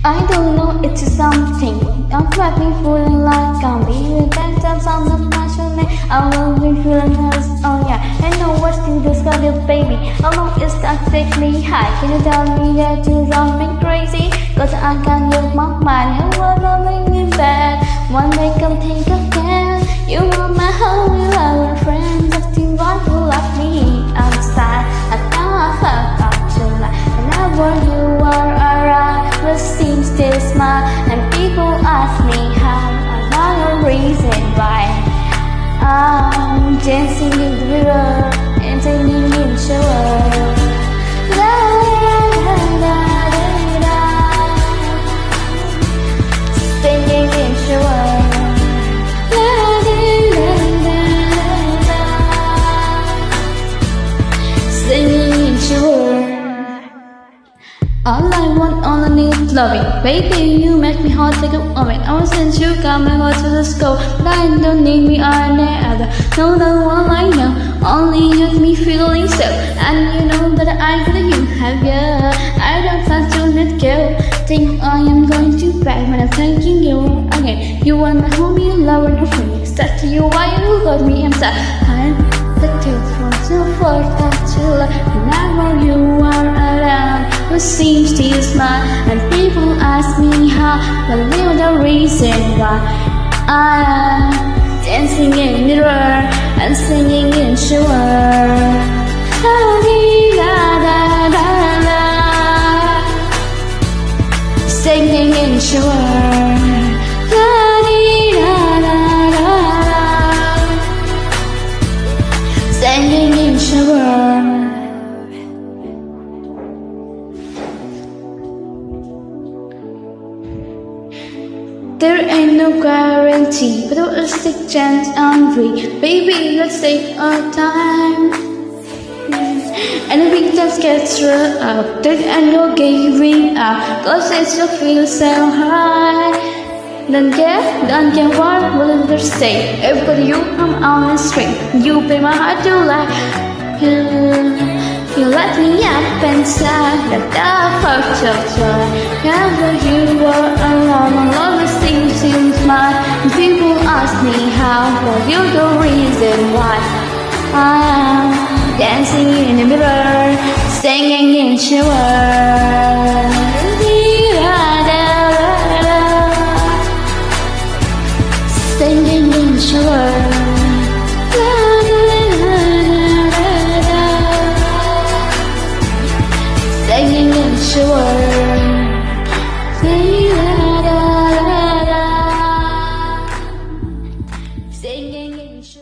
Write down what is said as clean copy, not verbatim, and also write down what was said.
I don't know, it's just something. Don't let me feeling like I'm being bent up, sound of passionate. I love me feeling hers, oh yeah. I know what to describe you, baby. How long is that exactly high? Can you tell me that you drive me crazy? Cause I can't use my mind, you are loving me bad. One day come think again. You are my only lover friend, just you want to love me. I'm sad, I can't hurt you like whenever you are around. The seems to smile, and people ask me how. Another reason why I'm dancing in the river and singing in the shower. La, la, la, la, la. Singing in the shower. La, la, la, la, la. Singing in the shower. All I want, all I need, loving. Baby, you make me hot like a oven. Ever since you got my heart to the scope, but I don't need me or any other. No, the one I know, only you me feeling so. And you know that I got you, have ya? I don't want to let go. Think I am going to bed when I'm thanking you again. You are my homie, lover, no friend. Start to you, why you got me inside. I'm the truth from so far that you love. Whenever you are around, who seems to smile, and people ask me how, but I know the reason why. I'm dancing in the river and singing in the shower. La la la la la, singing in the shower. La la la la, singing in the shower. There ain't no guarantee, but we'll stick chance and we. Baby, let's take our time. And if we just get through up, there ain't no giving up, cause it still feels so high. Don't care what will they say. Everybody you come on the street, you pay my heart to like you. You let me up inside the dark of joy. Whenever you are alone, I always seems mine. And people ask me how, but you're the reason why. I'm dancing in the mirror, singing in the shower. Singing in the shower. Singing in the shower.